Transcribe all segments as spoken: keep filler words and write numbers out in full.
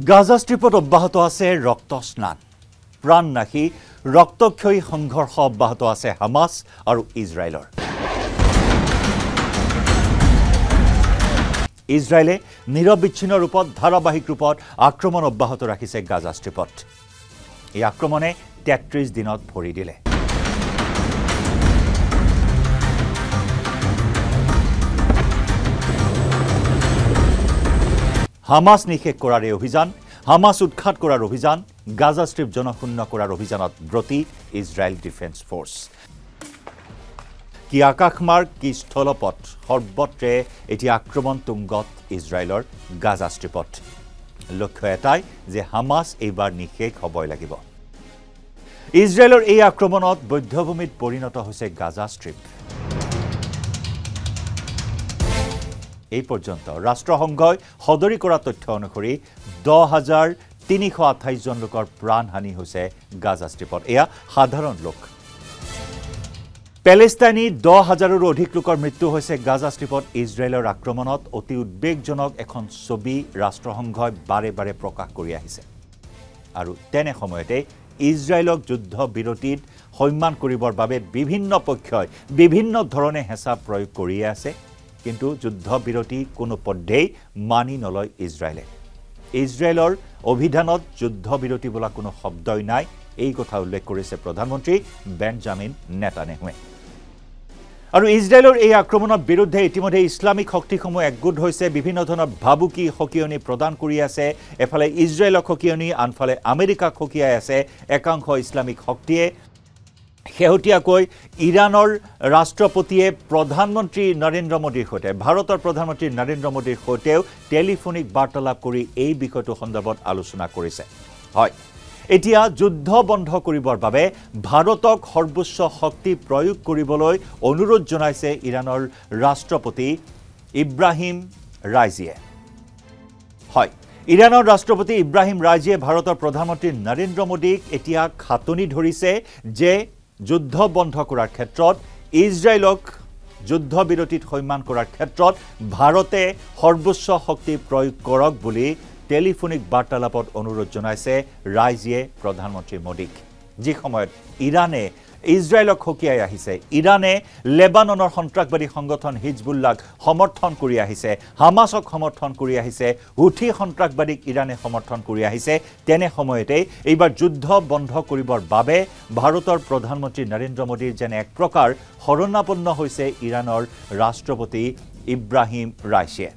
গাজা স্ট্রিপত অব্যাহত আছে ৰক্তস্নান প্ৰাণনাশী ৰক্তক্ষয়ী সংঘৰ্ষ অব্যাহত আছে হামাস আৰু ইজৰাইলৰ ইজৰাইলে নিৰবিচ্ছিন্ন ৰূপত ধাৰাবাহিক ৰূপত আক্ৰমণ অব্যাহত ৰাখিছে গাজা স্ট্রিপত এই আক্ৰমণে তেত্ৰিশ দিনত ভৰি দিলে হামাস নিষেধ কৰাৰ এই অভিযান হামাস উৎখাত কৰাৰ অভিযান গাজা স্ট্রিপ জনশূন্য কৰাৰ অভিযানত ব্ৰতী ইজৰাইল ডিফেন্স ফোর্স কি আকাশমাৰ্গ কি স্থলপথ সৰ্বত্ৰে এটি আক্ৰমণ তুংগত ইজৰাইলৰ গাজা স্ট্রিপত লক্ষ্য এটাই যে হামাস এইবাৰ নিষেধ হ'বই লাগিব ইজৰাইলৰ এই আক্ৰমণত বৌদ্ধভূমিত পৰিণত হৈছে গাজা স্ট্রিপ এই পৰ্যন্ত ৰাষ্ট্ৰসংঘই সদৰি কৰা তথ্য অনুসৰি দহ হাজাৰ তিনিশ আঠাইশ জন লোকৰ প্ৰাণহানি হৈছে গাজা স্ট্রিপত এয়া সাধাৰণ লোক প্যালেষ্টাইনী দহ হাজাৰৰো অধিক লোকৰ মৃত্যু হৈছে গাজা স্ট্রিপত ইজৰাইলৰ আক্ৰমণত অতি উদ্বেগজনক এখন ছবি ৰাষ্ট্ৰসংঘই বাৰে বাৰে প্ৰকাশ কৰি আহিছে আৰু তেনে সময়তে ইজৰাইলক যুদ্ধ বিৰতিত সন্মান কৰিবৰ বাবে বিভিন্ন পক্ষই বিভিন্ন ধৰণে হেঁচা প্ৰয়োগ কৰি আছে কিন্তু যুদ্ধ বিৰতি কোনো পদ্ধেই মানি নলয় ইজৰাইলে ইজৰাইলৰ অভিধানত যুদ্ধ বিৰতি বোলা কোনো শব্দই নাই এই কথা উল্লেখ কৰিছে প্ৰধানমন্ত্ৰী বেঞ্জামিন নেতানেহুৱে আৰু ইজৰাইলৰ এই আক্ৰমণৰ বিৰুদ্ধে ইতিমধ্যে ইছলামিক শক্তিসমূহ একগোট হৈছে বিভিন্ন ধৰণৰ ভাবুকি হকিয়নি প্ৰদান কৰি আছে এফালে ইজৰাইলক হকিয়নি আনফালে আমেৰিকাক হকিয়াই আছে একাংশ ইছলামিক শক্তিয়ে শেহতীয়াকৈ ইৰাণৰ ৰাষ্ট্ৰপতিয়ে প্ৰধানমন্ত্ৰী নৰেন্দ্ৰ মোদীৰ সৈতে ভাৰতৰ প্ৰধানমন্ত্ৰী নৰেন্দ্ৰ মোদীৰ সৈতেও টেলিফোনিক বাৰ্তালাপ কৰি এই বিষয়টো সন্দৰ্ভত আলোচনা কৰিছে হয় এতিয়া যুদ্ধ বন্ধ কৰিবৰ বাবে ভাৰতক সৰ্বোচ্চ শক্তি প্ৰয়োগ কৰিবলৈ অনুৰোধ জনাইছে ইৰাণৰ ৰাষ্ট্ৰপতি ইব্ৰাহিম ৰাইজিয়ে হয় ইৰাণৰ ৰাষ্ট্ৰপতি ইব্ৰাহিম ৰাইজিয়ে ভাৰতৰ প্ৰধানমন্ত্ৰী নৰেন্দ্ৰ মোদীক এতিয়া খাটনি ধৰিছে যে যুদ্ধ বন্ধ কৰাৰ ক্ষেত্ৰত ইজৰাইলক যুদ্ধ বিৰতিত সন্মান কৰাৰ ক্ষেত্ৰত ভাৰতে সৰ্বোচ্চ শক্তি প্ৰয়োগ কৰক বুলি টেলিফোনিক বাৰ্তালাপত অনুৰোধ জনাইছে ৰাইজিয়ে প্ৰধানমন্ত্ৰী মোদীক যি সময়ত ইৰাণে ইজৰাইলক হকিয়াই আহিছে ইৰাণে লেবাননৰ সন্ত্ৰাসবাদী সংগঠন হিজবুল্লাহক সমৰ্থন কৰি আহিছে হামাসক সমৰ্থন কৰি আহিছে হুথি সন্ত্ৰাসবাদীক ইৰাণে সমৰ্থন কৰি আহিছে তেনে সময়তে এইবাৰ যুদ্ধ বন্ধ কৰিবৰ বাবে ভাৰতৰ প্ৰধানমন্ত্ৰী নৰেন্দ্ৰ মোদীৰ যেন এক প্ৰকাৰ শৰণাপন্ন হৈছে ইৰাণৰ ৰাষ্ট্ৰপতি ইব্ৰাহিম ৰাইচিয়ে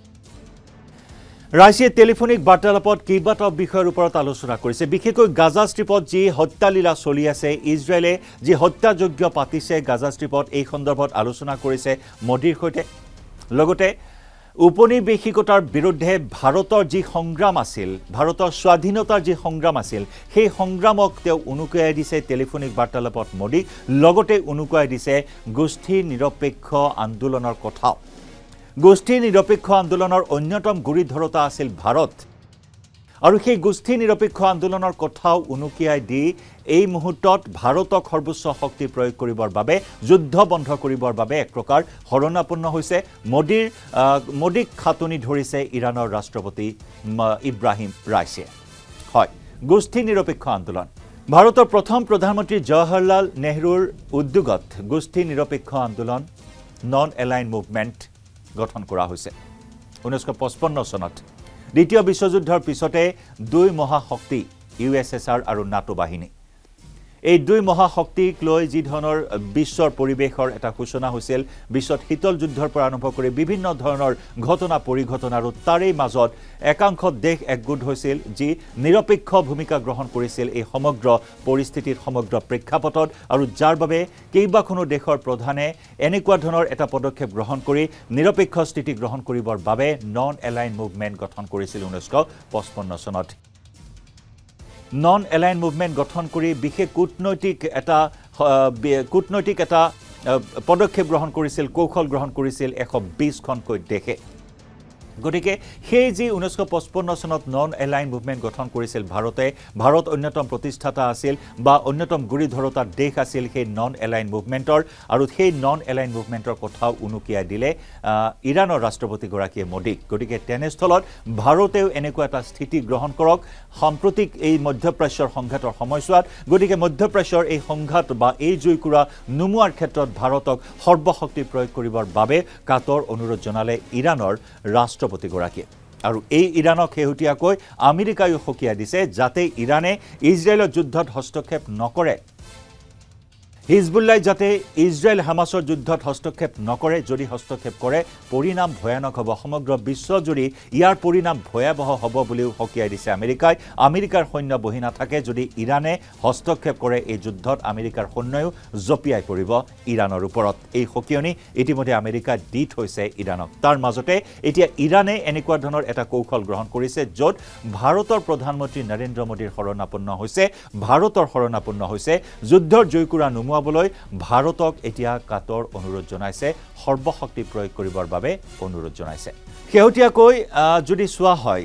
ৰাইচিয়ে টেলিফোনিক বাৰ্তালাপত কেইবাটাও বিষয়ৰ ওপৰত আলোচনা কৰিছে বিশেষকৈ গাজা স্ট্রিপত যি হত্যালীলা চলি আছে ইজৰাইলে যি হত্যাযজ্ঞ পাতিছে গাজা স্ট্রিপত এই সন্দৰ্ভত আলোচনা কৰিছে মোদীৰ সৈতে লগতে উপনিবেশিকতাৰ বিৰুদ্ধে ভাৰতৰ যি সংগ্ৰাম আছিল ভাৰতৰ স্বাধীনতাৰ যি সংগ্ৰাম আছিল সেই সংগ্ৰামক তেওঁ অনুকয়াই দিছে টেলিফোনিক বাৰ্তালাপত মোদীক লগতে অনুকয়াই দিছে গোষ্ঠী নিৰপেক্ষ আন্দোলনৰ কথা গোষ্ঠী নিৰপেক্ষ আন্দোলনৰ অন্যতম গুৰিধৰতা আছিল ভাৰত আৰু সেই গোষ্ঠী নিৰপেক্ষ আন্দোলনৰ কথাও উনুকিয়াই দি এই মুহূৰ্তত ভাৰতক সৰ্বোচ্চ শক্তি প্ৰয়োগ কৰিবৰ বাবে যুদ্ধ বন্ধ কৰিবৰ বাবে এক প্ৰকাৰ শৰণাপন্ন হৈছে মোদীৰ মোদীক খাটনি ধৰিছে ইৰাণৰ ৰাষ্ট্ৰপতি ইব্ৰাহিম ৰাইচিয়ে হয় গোষ্ঠী নিৰপেক্ষ আন্দোলন ভাৰতৰ প্ৰথম প্ৰধানমন্ত্ৰী জৱাহৰলাল নেহৰুৰ উদ্যোগত গোষ্ঠী নিৰপেক্ষ আন্দোলন নন এলাইন মুভমেণ্ট গঠন কৰা হৈছে ঊনৈছশ পঁচপন্ন চনত দ্বিতীয় বিশ্বযুদ্ধৰ পিছতে দুই মহাশক্তি ইউ এছ এছ আৰ আৰু নাটো বাহিনী এই দুই মহাশক্তিক লৈ যি ধৰণৰ বিশ্বৰ পৰিৱেশৰ এটা সূচনা হৈছিল বিশ্বত শীতল যুদ্ধৰ পৰা আৰম্ভ কৰি বিভিন্ন ধৰণৰ ঘটনা পৰিঘটনা আৰু তাৰেই মাজত একাংশ দেশ একগোট হৈছিল যি নিৰপেক্ষ ভূমিকা গ্ৰহণ কৰিছিল এই সমগ্ৰ পৰিস্থিতিৰ সমগ্ৰ প্ৰেক্ষাপটত আৰু যাৰ বাবে কেইবাখনো দেশৰ প্ৰধানে এনেকুৱা ধৰণৰ এটা পদক্ষেপ গ্ৰহণ কৰি নিৰপেক্ষ স্থিতি গ্ৰহণ কৰিবৰ বাবে নন এলাইন মুভমেণ্ট গঠন কৰিছিল ঊনৈছশ পঁচপন্ন চনত নন এলাইন মুভমেণ্ট গঠন কৰি বিশেষ কূটনৈতিক এটা কূটনৈতিক এটা পদক্ষেপ গ্ৰহণ কৰিছিল কৌশল গ্ৰহণ কৰিছিল এশ বিশ খনকৈ দেশে গতিকে সেই যি ঊনৈশ পঁচপন্ন চনত নন এলাইন মুভমেন্ট গঠন কৰিছিল ভাৰতে ভাৰত অন্যতম প্ৰতিষ্ঠাতা আছিল বা অন্যতম গুৰি ধৰোতা দেশ আছিল সেই নন এলাইন মুভমেন্টৰ আৰু সেই নন এলাইন মুভমেন্টৰ কথাও উনুকিয়াই দিলে ইৰাণৰ ৰাষ্ট্ৰপতি গৰাকীয়ে মোদীক গতিকে তেনেস্থলত ভাৰতেও এনেকুৱা এটা স্থিতি গ্ৰহণ কৰক সাম্প্ৰতিক এই মধ্যপ্ৰাচ্যৰ সংঘাতৰ সময়ছোৱাত গতিকে মধ্যপ্ৰাচ্যৰ এই সংঘাত বা এই জুইকুৰা নুমুৱাৰ ক্ষেত্ৰত ভাৰতক সৰ্বশক্তি প্ৰয়োগ কৰিবৰ বাবে কাতৰ অনুৰোধ জনালে ইৰাণৰ ৰাষ্ট্ৰপতি গৰাকীয়ে আৰু এই ইৰাণক শেহতীয়াকৈ আমেৰিকায়ো সকিয়াই দিছে যাতে ইৰাণে ইজৰাইলৰ যুদ্ধত হস্তক্ষেপ নকৰে হিজবুল্লাহ যাতে ইজৰাইল হামাসৰ যুদ্ধত হস্তক্ষেপ নকৰে যদি হস্তক্ষেপ কৰে পৰিণাম ভয়ানক হ'ব সমগ্ৰ বিশ্বজুৰি ইয়াৰ পৰিণাম ভয়াবহ হ'ব বুলিও সকিয়াই দিছে আমেৰিকাই আমেৰিকাৰ সৈন্য বহি নাথাকে যদি ইৰাণে হস্তক্ষেপ কৰে এই যুদ্ধত আমেৰিকাৰ সৈন্যও জপিয়াই পৰিব ইৰাণৰ ওপৰত এই সকিয়নি ইতিমধ্যে আমেৰিকা দি থৈছে ইৰাণক তাৰ মাজতে এতিয়া ইৰাণে এনেকুৱা ধৰণৰ এটা কৌশল গ্ৰহণ কৰিছে য'ত ভাৰতৰ প্ৰধানমন্ত্ৰী নৰেন্দ্ৰ মোদীৰ শৰণাপন্ন হৈছে ভাৰতৰ শৰণাপন্ন হৈছে যুদ্ধৰ জয়কুৰা নুমুৱা ভাৰতক এতিয়া কাতৰ অনুৰোধ জনাইছে সৰ্বশক্তি প্ৰয়োগ কৰিবৰ বাবে অনুৰোধ জনাইছে শেহতীয়াকৈ যদি চোৱা হয়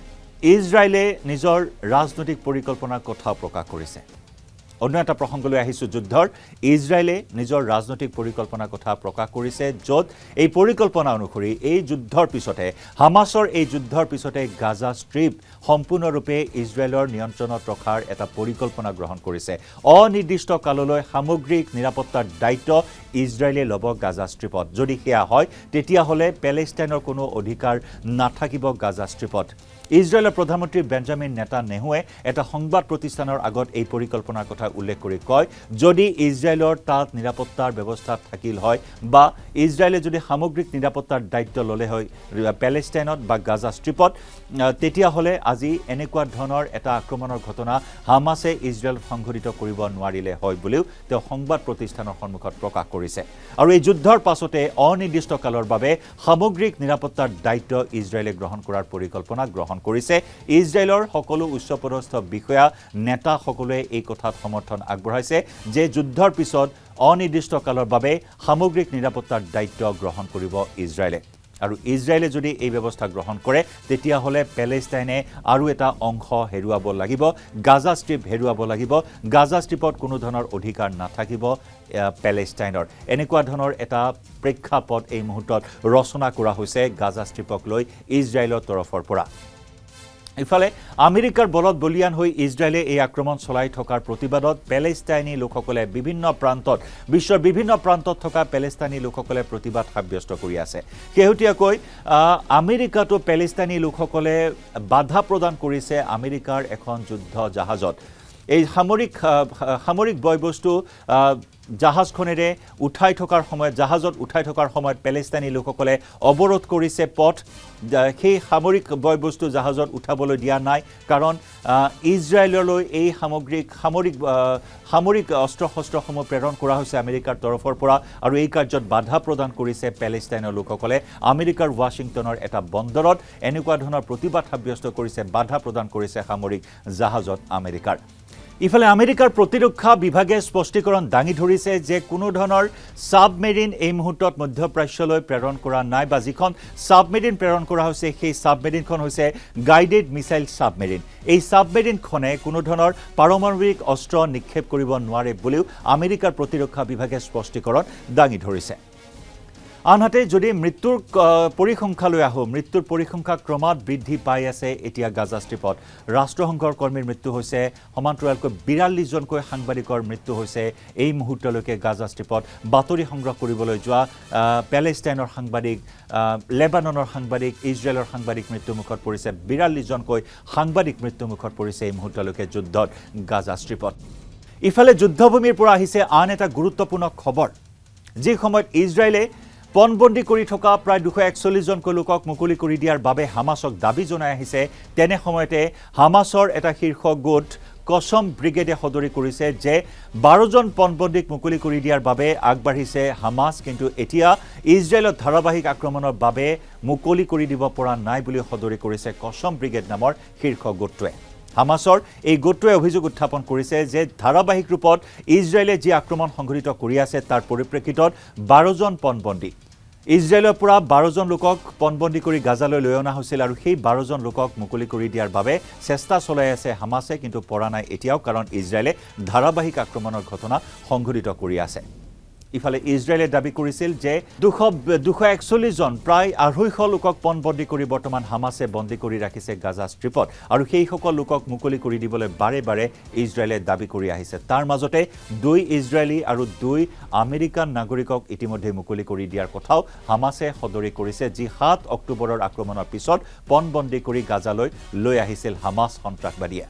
ইজৰাইলে নিজৰ ৰাজনৈতিক পৰিকল্পনাৰ কথা প্ৰকাশ কৰিছে অন্য এটা প্ৰসংগলৈ আহিছো যুদ্ধৰ ইজৰাইলে নিজৰ ৰাজনৈতিক পৰিকল্পনাৰ কথা প্ৰকাশ কৰিছে য'ত এই পৰিকল্পনা অনুসৰি এই যুদ্ধৰ পিছতে হামাসৰ এই যুদ্ধৰ পিছতে গাজা ষ্ট্ৰিপ সম্পূৰ্ণৰূপে ইজৰাইলৰ নিয়ন্ত্ৰণত ৰখাৰ এটা পৰিকল্পনা গ্ৰহণ কৰিছে অনিৰ্দিষ্ট কাললৈ সামগ্ৰিক নিৰাপত্তাৰ দায়িত্ব ইজৰাইলে ল'ব গাজা ষ্ট্ৰিপত যদি সেয়া হয় তেতিয়াহ'লে পেলেষ্টাইনৰ কোনো অধিকাৰ নাথাকিব গাজা ষ্ট্ৰিপত ইজৰাইলৰ প্ৰধানমন্ত্ৰী বেঞ্জামিন নেতান্যাহুৱে এটা সংবাদ প্ৰতিষ্ঠানৰ আগত এই পৰিকল্পনাৰ কথা উল্লেখ কৰি কয় যদি ইজৰাইলৰ তাত নিৰাপত্তাৰ ব্যৱস্থা থাকিল হয় বা ইজৰাইলে যদি সামগ্ৰিক নিৰাপত্তাৰ দায়িত্ব ল'লে হয় পেলেষ্টাইনত বা গাজা ষ্ট্ৰিপত তেতিয়াহ'লে আজি এনেকুৱা ধৰণৰ এটা আক্ৰমণৰ ঘটনা হামাছে ইজৰাইল সংঘটিত কৰিব নোৱাৰিলে হয় বুলিও তেওঁ সংবাদ প্ৰতিষ্ঠানৰ সন্মুখত প্ৰকাশ কৰিছে আৰু এই যুদ্ধৰ পাছতে অনিৰ্দিষ্ট কালৰ বাবে সামগ্ৰিক নিৰাপত্তাৰ দায়িত্ব ইজৰাইলে গ্ৰহণ কৰাৰ পৰিকল্পনা গ্ৰহণ কৰিছে ইজৰাইলৰ সকলো উচ্চপদস্থ বিষয়া নেতা সকলোৱে এই কথাত সমৰ্থন আগবঢ়াইছে যে যুদ্ধৰ পিছত অনিৰ্দিষ্ট কালৰ বাবে সামগ্ৰিক নিৰাপত্তাৰ দায়িত্ব গ্ৰহণ কৰিব ইজৰাইলে আৰু ইজৰাইলে যদি এই ব্যৱস্থা গ্ৰহণ কৰে তেতিয়াহ'লে পেলেষ্টাইনে আৰু এটা অংশ হেৰুৱাব লাগিব গাজা ষ্ট্ৰিপ হেৰুৱাব লাগিব গাজা ষ্ট্ৰিপত কোনো ধৰণৰ অধিকাৰ নাথাকিব পেলেষ্টাইনৰ এনেকুৱা ধৰণৰ এটা প্ৰেক্ষাপট এই মুহূৰ্তত ৰচনা কৰা হৈছে গাজা ষ্ট্ৰিপক লৈ ইজৰাইলৰ তৰফৰ পৰা ইফালে আমেৰিকাৰ বলত বলিয়ান হৈ ইজৰাইলে এই আক্ৰমণ চলাই থকাৰ প্ৰতিবাদত পেলেষ্টাইনী লোকসকলে বিভিন্ন প্ৰান্তত বিশ্বৰ বিভিন্ন প্ৰান্তত থকা পেলেষ্টাইনী লোকসকলে প্ৰতিবাদ সাব্যস্ত কৰি আছে শেহতীয়াকৈ আমেৰিকাতো পেলেষ্টাইনী লোকসকলে বাধা প্ৰদান কৰিছে আমেৰিকাৰ এখন যুদ্ধ জাহাজত এই সামৰিক সামৰিক বয়বস্তু জাহাজখনেৰে উঠাই থকাৰ সময়ত জাহাজত উঠাই থকাৰ সময়ত পেলেষ্টাইনী লোকসকলে অৱৰোধ কৰিছে পথ সেই সামৰিক বয়বস্তু জাহাজত উঠাবলৈ দিয়া নাই কাৰণ ইজৰাইললৈ এই সামগ্ৰিক সামৰিক সামৰিক অস্ত্ৰ শস্ত্ৰসমূহ প্ৰেৰণ কৰা হৈছে আমেৰিকাৰ তৰফৰ পৰা আৰু এই কাৰ্যত বাধা প্ৰদান কৰিছে পেলেষ্টাইনৰ লোকসকলে আমেৰিকাৰ ৱাশ্বিংটনৰ এটা বন্দৰত এনেকুৱা ধৰণৰ প্ৰতিবাদ সাব্যস্ত কৰিছে বাধা প্ৰদান কৰিছে সামৰিক জাহাজত আমেৰিকাৰ ইফালে আমেৰিকাৰ প্ৰতিৰক্ষা বিভাগে স্পষ্টীকৰণ দাঙি ধৰিছে যে কোনো ধৰণৰ সাবমেৰিন এই মুহূৰ্তত মধ্যপ্ৰাচ্যলৈ প্ৰেৰণ কৰা নাই বা যিখন সাবমেৰিন প্ৰেৰণ কৰা হৈছে সেই সাবমেৰিনখন হৈছে গাইডেড মিছাইল সাবমেৰিন এই সাবমেৰিনখনে কোনো ধৰণৰ পাৰমাণৱিক অস্ত্ৰ নিক্ষেপ কৰিব নোৱাৰে বুলিও আমেৰিকাৰ প্ৰতিৰক্ষা বিভাগে স্পষ্টীকৰণ দাঙি ধৰিছে আনহাতে যদি মৃত্যুৰ পৰিসংখ্যালৈ আহো মৃত্যুৰ পৰিসংখ্যা ক্ৰমাৎ বৃদ্ধি পাই আছে এতিয়া গাজা ষ্ট্ৰিপত ৰাষ্ট্ৰসংঘৰ কৰ্মীৰ মৃত্যু হৈছে সমান্তৰালকৈ বিৰাল্লিছ জনকৈ সাংবাদিকৰ মৃত্যু হৈছে এই মুহূৰ্তলৈকে গাজা ষ্ট্ৰিপত বাতৰি সংগ্ৰহ কৰিবলৈ যোৱা পেলেষ্টাইনৰ সাংবাদিক লেবাননৰ সাংবাদিক ইজৰাইলৰ সাংবাদিক মৃত্যুমুখত পৰিছে বিৰাল্লিছ জনকৈ সাংবাদিক মৃত্যুমুখত পৰিছে এই মুহূৰ্তলৈকে যুদ্ধত গাজা ষ্ট্ৰিপত ইফালে যুদ্ধভূমিৰ পৰা আহিছে আন এটা গুৰুত্বপূৰ্ণ খবৰ যি সময়ত ইজৰাইলে পণবন্দী কৰি থকা প্ৰায় দুশ একচল্লিছ জনকৈ লোকক মুকলি কৰি দিয়াৰ বাবে হামাসক দাবী জনাই আহিছে তেনে সময়তে হামাসৰ এটা শীৰ্ষ গোট কসম ব্ৰিগেডে সদৰি কৰিছে যে বাৰ জন পণবন্দীক মুকলি কৰি দিয়াৰ বাবে আগবাঢ়িছে হামাস কিন্তু এতিয়া ইজৰাইলত ধাৰাবাহিক আক্ৰমণৰ বাবে মুকলি কৰি দিব পৰা নাই বুলি সদৰি কৰিছে কসম ব্ৰিগেড নামৰ শীৰ্ষ গোটটোৱে হামাসৰ এই গোটটোৱে অভিযোগ উত্থাপন কৰিছে যে ধাৰাবাহিক ৰূপত ইজৰাইলে যি আক্ৰমণ সংঘটিত কৰি আছে তাৰ পৰিপ্ৰেক্ষিতত বাৰ জন পণবন্দী ইজৰাইলৰ পৰা বাৰ জন লোকক পণবন্দী কৰি গাজালৈ লৈ অনা হৈছিল আৰু সেই বাৰ জন লোকক মুকলি কৰি দিয়াৰ বাবে চেষ্টা চলাই আছে হামাছে কিন্তু পৰা নাই এতিয়াও কাৰণ ইজৰাইলে ধাৰাবাহিক আক্ৰমণৰ ঘটনা সংঘটিত কৰি আছে ইফালে ইজৰাইলে দাবী কৰিছিল যে দুশ একচল্লিশ জন প্ৰায় আঢ়ৈশ লোকক পণবন্দী কৰি বৰ্তমান হামাছে বন্দী কৰি ৰাখিছে গাজা ষ্ট্ৰিপত আৰু সেই সকল লোকক মুকলি কৰি দিবলৈ বাৰে বাৰে ইজৰাইলে দাবী কৰি আহিছে তাৰ মাজতে দুই ইজৰাইলী আৰু দুই আমেৰিকান নাগৰিকক ইতিমধ্যে মুকলি কৰি দিয়াৰ কথাও হামাছে সদৰি কৰিছে যি সাত অক্টোবৰৰ আক্ৰমণৰ পিছত পণবন্দী কৰি গাজালৈ লৈ আহিছিল হামাছ সন্ত্ৰাসবাদীয়ে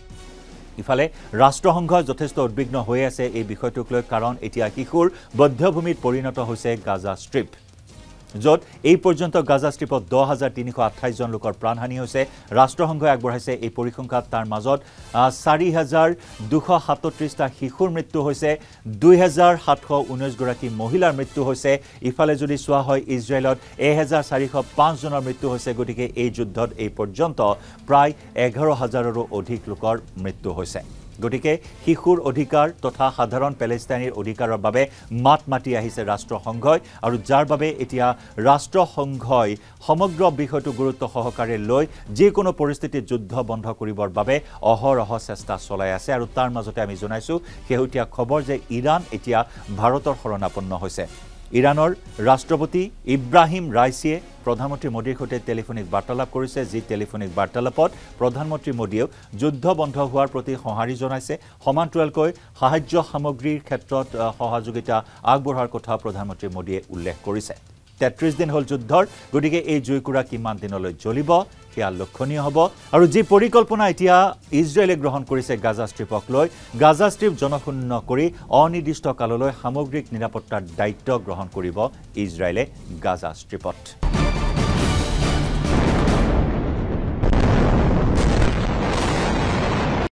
ইফালে ৰাষ্ট্ৰসংঘ যথেষ্ট উদ্বিগ্ন হৈ আছে এই বিষয়টোক লৈ কাৰণ এতিয়া কিশোৰ বদ্ধভূমিত পৰিণত হৈছে গাজা ষ্ট্ৰিপ য'ত এই পৰ্যন্ত গাজা ষ্ট্ৰিপত দহ হাজাৰ তিনিশ আঠাইছ জন লোকৰ প্ৰাণহানি হৈছে ৰাষ্ট্ৰসংঘই আগবঢ়াইছে এই পৰিসংখ্যাত তাৰ মাজত চাৰি হাজাৰ দুশ সাতত্ৰিশটা শিশুৰ মৃত্যু হৈছে দুই হাজাৰ সাতশ ঊনৈছ গৰাকী মহিলাৰ মৃত্যু হৈছে ইফালে যদি চোৱা হয় ইজৰাইলত এক হাজাৰ চাৰিশ পাঁচ জনৰ মৃত্যু হৈছে গতিকে এই যুদ্ধত এই পৰ্যন্ত প্ৰায় এঘাৰ হাজাৰৰো অধিক লোকৰ মৃত্যু হৈছে গতিকে শিশুৰ অধিকাৰ তথা সাধাৰণ পেলেষ্টাইনীৰ অধিকাৰৰ বাবে মাত মাতি আহিছে ৰাষ্ট্ৰসংঘই আৰু যাৰ বাবে এতিয়া ৰাষ্ট্ৰসংঘই সমগ্ৰ বিষয়টো গুৰুত্ব সহকাৰে লৈ যিকোনো পৰিস্থিতিত যুদ্ধ বন্ধ কৰিবৰ বাবে অহৰহ চেষ্টা চলাই আছে আৰু তাৰ মাজতে আমি জনাইছো শেহতীয়া খবৰ যে ইৰাণ এতিয়া ভাৰতৰ শৰণাপন্ন হৈছে ইৰাণৰ ৰাষ্ট্ৰপতি ইব্ৰাহিম ৰাইছিয়ে প্ৰধানমন্ত্ৰী মোদীৰ সৈতে টেলিফোনিক বাৰ্তালাপ কৰিছে যি টেলিফোনিক বাৰ্তালাপত প্ৰধানমন্ত্ৰী মোদীয়ে যুদ্ধ বন্ধ হোৱাৰ প্ৰতি সঁহাৰি জনাইছে সমান্তৰালকৈ সাহায্য সামগ্ৰীৰ ক্ষেত্ৰত সহযোগিতা আগবঢ়াৰ কথা প্ৰধানমন্ত্ৰী মোদীয়ে উল্লেখ কৰিছে তেত্ৰিশ দিন হল যুদ্ধৰ গতিকে এই জুইকুৰা কিমান দিনলৈ জ্বলিব সেয়া লক্ষণীয় হ'ব আৰু যি পৰিকল্পনা এতিয়া ইজৰাইলে গ্ৰহণ কৰিছে গাজা ষ্ট্ৰিপক লৈ গাজা ষ্ট্ৰিপ জনশূন্য কৰি অনিৰ্দিষ্ট কাললৈ সামগ্ৰিক নিৰাপত্তাৰ দায়িত্ব গ্ৰহণ কৰিব ইজৰাইলে গাজা ষ্ট্ৰিপত